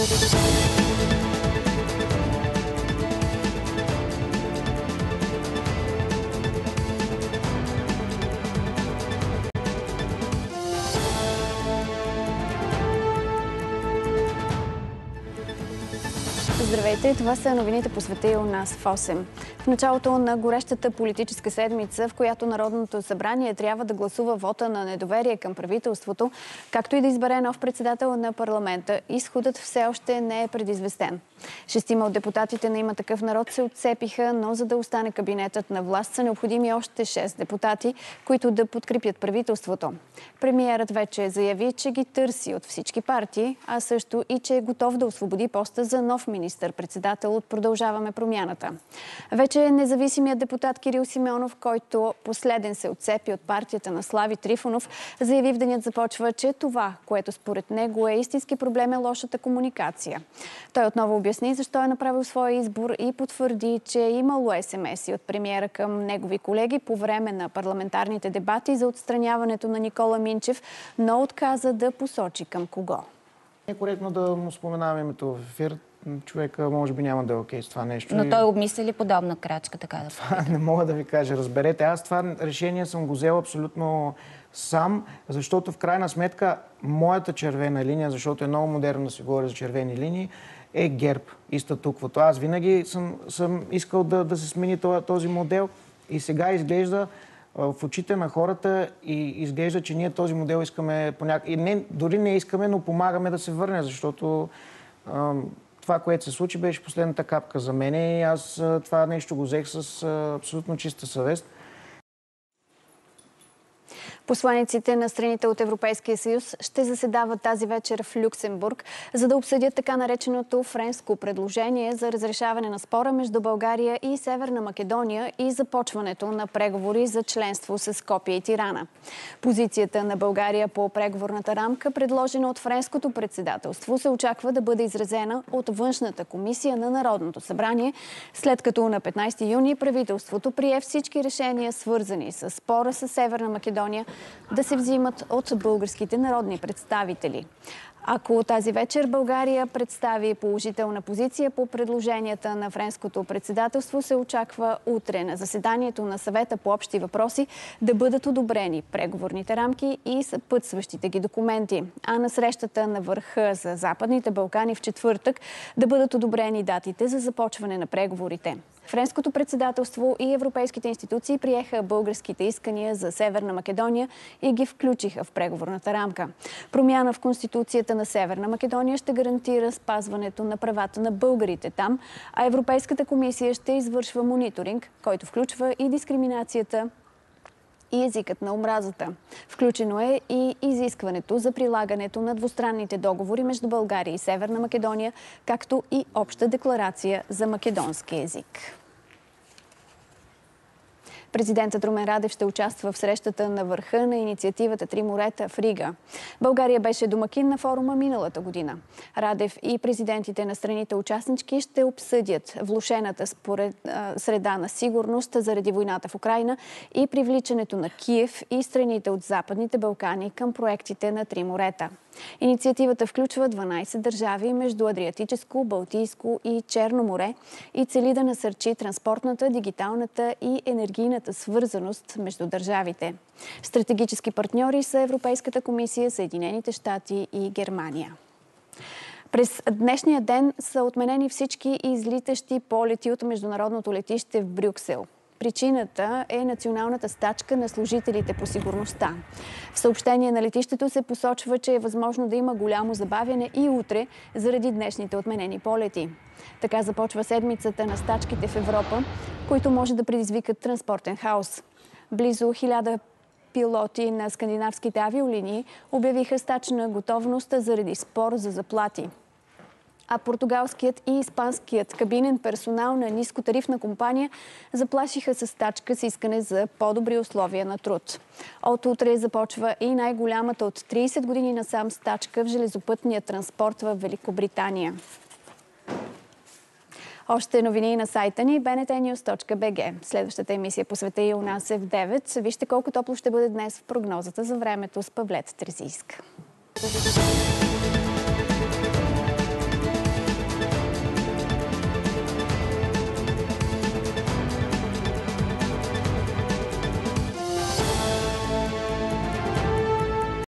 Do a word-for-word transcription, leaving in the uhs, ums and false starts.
Здравейте, това са новините по света и у нас в осем. В началото на горещата политическа седмица, в която Народното събрание трябва да гласува вота на недоверие към правителството, както и да избере нов председател на парламента, изходът все още не е предизвестен. Шестима от депутатите на Има такъв народ се отцепиха, но за да остане кабинетът на власт са необходими още шест депутати, които да подкрепят правителството. Премиерът вече заяви, че ги търси от всички партии, а също и че е готов да освободи поста за нов министър-председател от Продължаваме промяната. Вече независимият депутат Кирил Симеонов, който последен се отцепи от партията на Слави Трифонов, заяви в денят започва, че това, което според него е истински проблем, е лошата комуникация. Той отново обясни защо е направил своя избор и потвърди, че е имало ес ем ес-и от премиера към негови колеги по време на парламентарните дебати за отстраняването на Никола Минчев, но отказа да посочи към кого. Не е коректно да му споменаваме името в ефир. Човека може би няма да е окей с това нещо. Но той обмисли ли подобна крачка, така да това не мога да ви кажа. Разберете, аз това решение съм го взел абсолютно сам, защото в крайна сметка моята червена линия, защото е много модерно да се говори за червени линии, е ГЕРБ и статуквото. Аз винаги съм, съм искал да, да се смени този модел и сега изглежда в очите на хората и изглежда, че ние този модел искаме поняк... и не, дори не искаме, но помагаме да се върне, защото ам, това, което се случи, беше последната капка за мен и аз това нещо го взех с абсолютно чиста съвест. Посланиците на страните от Европейския съюз ще заседават тази вечер в Люксембург, за да обсъдят така нареченото френско предложение за разрешаване на спора между България и Северна Македония и започването на преговори за членство с Скопие и Тирана. Позицията на България по преговорната рамка, предложена от френското председателство, се очаква да бъде изразена от външната комисия на Народното събрание, след като на петнайсети юни правителството прие всички решения, свързани с спора с Северна Македония, да се взимат от българските народни представители. Ако тази вечер България представи положителна позиция по предложенията на френското председателство, се очаква утре на заседанието на съвета по общи въпроси да бъдат одобрени преговорните рамки и съпътстващите ги документи, а на срещата на върха за Западните Балкани в четвъртък да бъдат одобрени датите за започване на преговорите. Френското председателство и европейските институции приеха българските искания за Северна Македония и ги включиха в преговорната рамка. Промяна в Конституцията на Северна Македония ще гарантира спазването на правата на българите там, а Европейската комисия ще извършва мониторинг, който включва и дискриминацията и езикът на омразата. Включено е и изискването за прилагането на двустранните договори между България и Северна Македония, както и обща декларация за македонски език. Президентът Румен Радев ще участва в срещата на върха на инициативата Три морета в Рига. България беше домакин на форума миналата година. Радев и президентите на страните участнички ще обсъдят влошената според, а, среда на сигурност заради войната в Украйна и привличането на Киев и страните от Западните Балкани към проектите на Три морета. Инициативата включва дванайсет държави между Адриатическо, Балтийско и Черно море и цели да насърчи транспортната, дигиталната и енергийната свързаност между държавите. Стратегически партньори са Европейската комисия, Съединените щати и Германия. През днешния ден са отменени всички излитащи полети от международното летище в Брюксел. Причината е националната стачка на служителите по сигурността. В съобщение на летището се посочва, че е възможно да има голямо забавяне и утре заради днешните отменени полети. Така започва седмицата на стачките в Европа, които може да предизвикат транспортен хаос. Близо хиляда пилоти на скандинавските авиолинии обявиха стачна готовност заради спор за заплати. А португалският и испанският кабинен персонал на нискотарифна компания заплашиха с стачка с искане за по-добри условия на труд. От утре започва и най-голямата от трийсет години насам стачка в железопътния транспорт в Великобритания. Още новини на сайта ни би ен ти нюз точка би джи. Следващата емисия по света и у нас е в девет. Вижте колко топло ще бъде днес в прогнозата за времето с Павлет Терзийска.